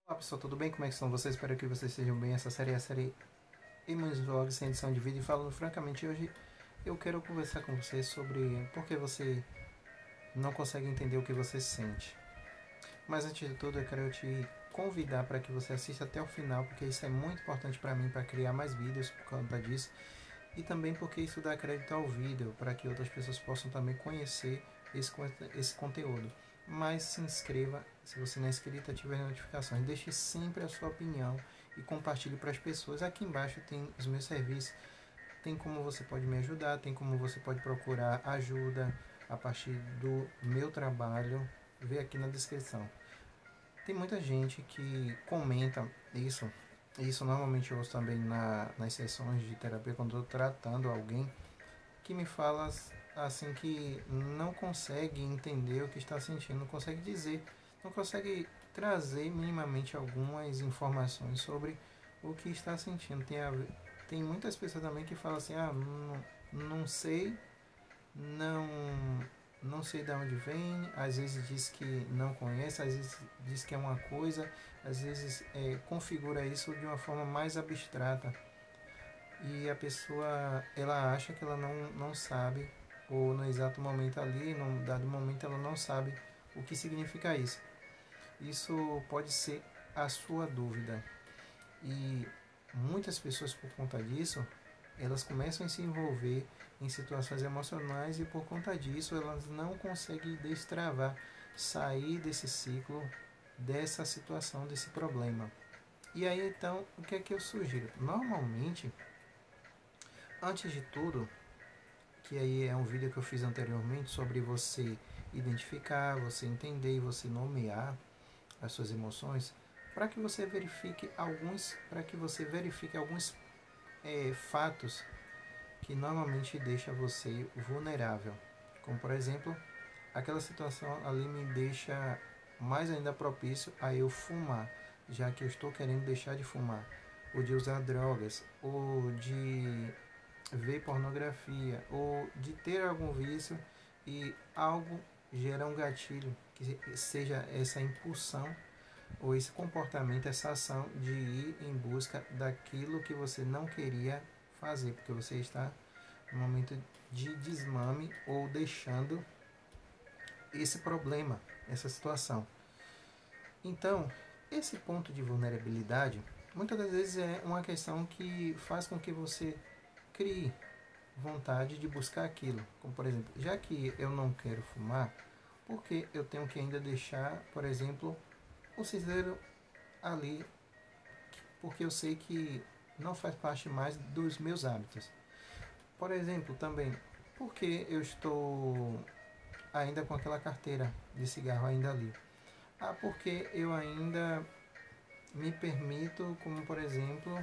Olá pessoal, tudo bem? Como é que estão vocês? Espero que vocês estejam bem. Essa série é a série Emans Vlogs sem edição de vídeo. E falando francamente, hoje eu quero conversar com vocês sobre por que você não consegue entender o que você sente. Mas antes de tudo, eu quero te convidar para que você assista até o final, porque isso é muito importante para mim, para criar mais vídeos por conta disso. E também porque isso dá crédito ao vídeo, para que outras pessoas possam também conhecer esse conteúdo. Mas se inscreva, se você não é inscrito, ative as notificações. Deixe sempre a sua opinião e compartilhe para as pessoas. Aqui embaixo tem os meus serviços, tem como você pode me ajudar, tem como você pode procurar ajuda a partir do meu trabalho. Vê aqui na descrição. Tem muita gente que comenta isso. Isso normalmente eu ouço também nas sessões de terapia quando estou tratando alguém que me fala assim que não consegue entender o que está sentindo, não consegue dizer, não consegue trazer minimamente algumas informações sobre o que está sentindo. Tem muitas pessoas também que falam assim, não sei, não, não sei de onde vem, às vezes diz que não conhece, às vezes diz que é uma coisa, às vezes configura isso de uma forma mais abstrata e a pessoa ela acha que ela não sabe, ou no exato momento ali, num dado momento ela não sabe o que significa isso. Isso pode ser a sua dúvida. E muitas pessoas por conta disso, elas começam a se envolver em situações emocionais e por conta disso elas não conseguem destravar, sair desse ciclo, dessa situação, desse problema. E aí então, o que é que eu sugiro? Normalmente, antes de tudo, que aí é um vídeo que eu fiz anteriormente sobre você identificar, você entender e você nomear as suas emoções, para que você verifique alguns fatos que normalmente deixa você vulnerável. Como por exemplo, aquela situação ali me deixa mais ainda propício a eu fumar, já que eu estou querendo deixar de fumar, ou de usar drogas, ou de ver pornografia, ou de ter algum vício e algo gera um gatilho, que seja essa impulsão ou esse comportamento, essa ação de ir em busca daquilo que você não queria fazer, porque você está no momento de desmame ou deixando esse problema, essa situação. Então, esse ponto de vulnerabilidade muitas das vezes é uma questão que faz com que você crie vontade de buscar aquilo. Como por exemplo, já que eu não quero fumar, por que eu tenho que ainda deixar, por exemplo, o cinzeiro ali, porque eu sei que não faz parte mais dos meus hábitos. Por exemplo, também, porque eu estou ainda com aquela carteira de cigarro ainda ali. Porque eu ainda me permito, como por exemplo,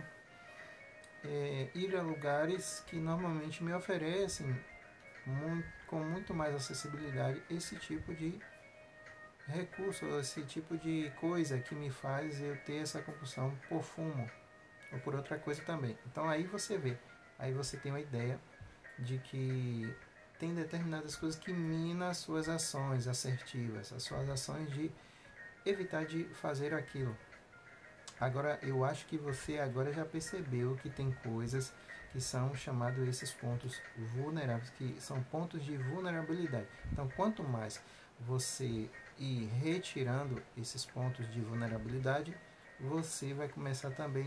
ir a lugares que normalmente me oferecem com muito mais acessibilidade esse tipo de recurso, esse tipo de coisa que me faz eu ter essa compulsão por fumo ou por outra coisa também. Então aí você vê, aí você tem uma ideia de que tem determinadas coisas que minam as suas ações assertivas, as suas ações de evitar de fazer aquilo. Agora, eu acho que você agora já percebeu que tem coisas que são chamados esses pontos vulneráveis, que são pontos de vulnerabilidade. Então, quanto mais você ir retirando esses pontos de vulnerabilidade, você vai começar também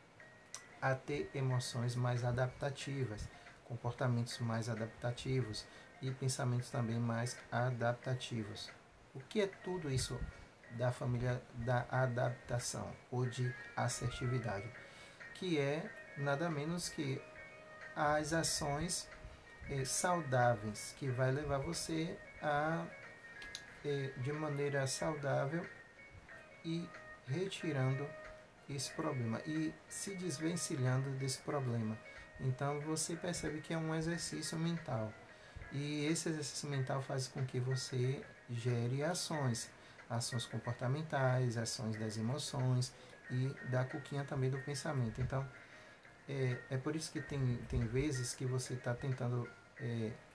a ter emoções mais adaptativas, comportamentos mais adaptativos e pensamentos também mais adaptativos. O que é tudo isso da família da adaptação ou de assertividade? Que é nada menos que as ações saudáveis que vai levar você a de maneira saudável e retirando esse problema e se desvencilhando desse problema. Então você percebe que é um exercício mental. E esse exercício mental faz com que você gere ações, ações comportamentais, ações das emoções e da cuquinha também do pensamento. Então é por isso que tem vezes que você está tentando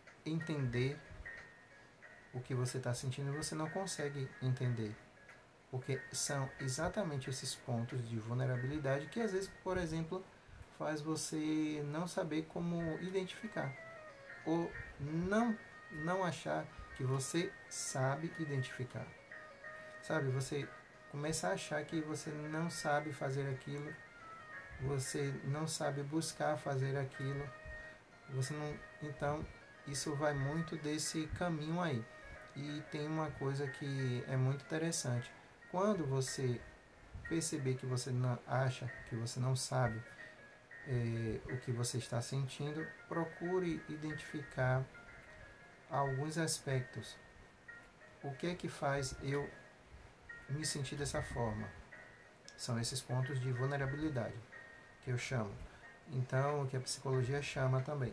entender o que você está sentindo e você não consegue entender, Porque são exatamente esses pontos de vulnerabilidade que às vezes, por exemplo, faz você não saber como identificar ou não achar que você sabe identificar. Sabe, você começa a achar que você não sabe fazer aquilo, você não sabe buscar fazer aquilo, você não, então isso vai muito desse caminho aí. E tem uma coisa que é muito interessante. Quando você perceber que você não acha, que você não sabe o que você está sentindo, procure identificar alguns aspectos. O que é que faz eu me sentir dessa forma? São esses pontos de vulnerabilidade que eu chamo. Então, o que a psicologia chama também.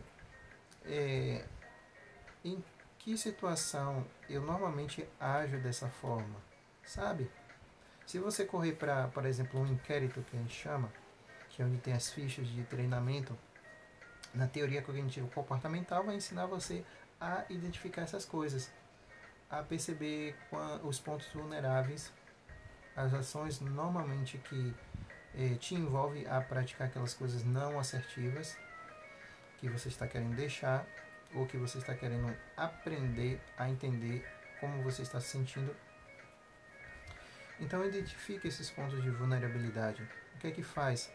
Em que situação eu normalmente ajo dessa forma? Sabe? Se você correr para, por exemplo, um inquérito que a gente chama, que é onde tem as fichas de treinamento, na teoria cognitivo comportamental vai ensinar você a identificar essas coisas, a perceber os pontos vulneráveis, as ações normalmente que te envolvem a praticar aquelas coisas não assertivas que você está querendo deixar ou que você está querendo aprender a entender como você está se sentindo. Então identifique esses pontos de vulnerabilidade. O que é que faz?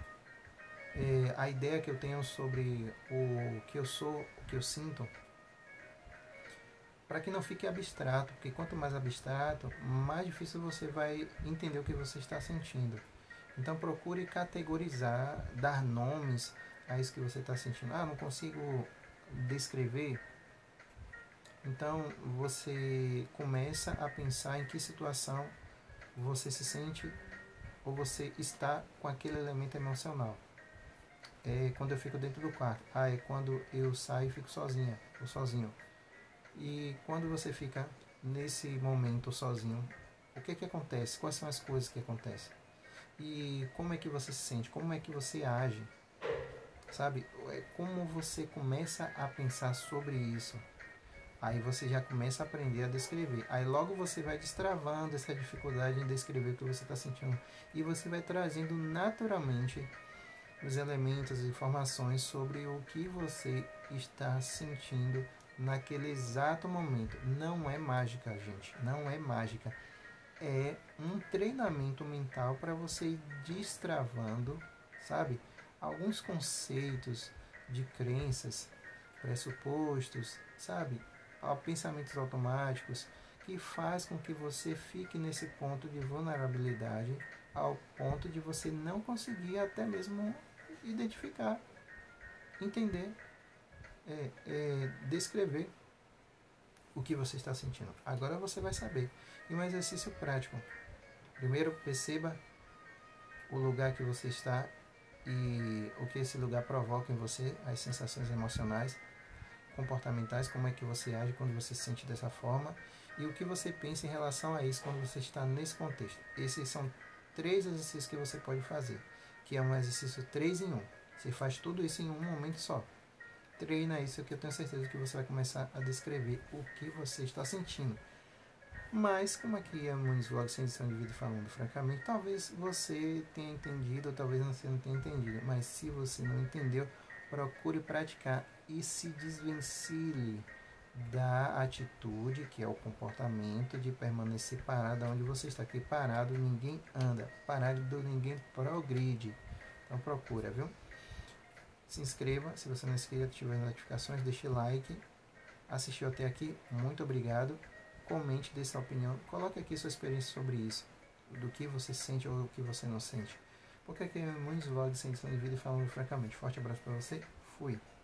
A ideia que eu tenho sobre o que eu sou, o que eu sinto, para que não fique abstrato, porque quanto mais abstrato, mais difícil você vai entender o que você está sentindo. Então procure categorizar, dar nomes a isso que você está sentindo. Não consigo descrever. Então você começa a pensar em que situação você se sente ou você está com aquele elemento emocional. É quando eu fico dentro do quarto. É quando eu saio e fico sozinha ou sozinho. E quando você fica nesse momento sozinho, o que acontece? Quais são as coisas que acontecem? E como é que você se sente? Como é que você age? Sabe? Como você começa a pensar sobre isso? Aí você já começa a aprender a descrever. Aí logo você vai destravando essa dificuldade em descrever o que você está sentindo. E você vai trazendo naturalmente os elementos e informações sobre o que você está sentindo naquele exato momento. Não é mágica, gente. Não é mágica. É um treinamento mental para você ir destravando, sabe? Alguns conceitos de crenças, pressupostos, sabe? Pensamentos automáticos que faz com que você fique nesse ponto de vulnerabilidade ao ponto de você não conseguir até mesmo identificar, entender, descrever o que você está sentindo. Agora você vai saber. E um exercício prático. Primeiro, perceba o lugar que você está e o que esse lugar provoca em você, as sensações emocionais, comportamentais, como é que você age quando você se sente dessa forma e o que você pensa em relação a isso quando você está nesse contexto. Esses são 3 exercícios que você pode fazer, que é um exercício 3 em 1. Você faz tudo isso em um momento só. Treina isso que eu tenho certeza que você vai começar a descrever o que você está sentindo. Mas, como aqui é Muniz Vlog sem edição de vídeo falando francamente, talvez você tenha entendido, ou talvez você não tenha entendido. Mas se você não entendeu, procure praticar e se desvencilhe da atitude, que é o comportamento de permanecer parado onde você está. Aqui parado, ninguém anda. Parado, ninguém progride. Então procura, viu? Se inscreva, se você não é inscrito, ativar as notificações, deixe like. Assistiu até aqui, muito obrigado. Comente, dê sua opinião, coloque aqui sua experiência sobre isso, do que você sente ou do que você não sente. Porque aqui é muitos vlogs sem edição de vídeo falando francamente. Forte abraço para você, fui!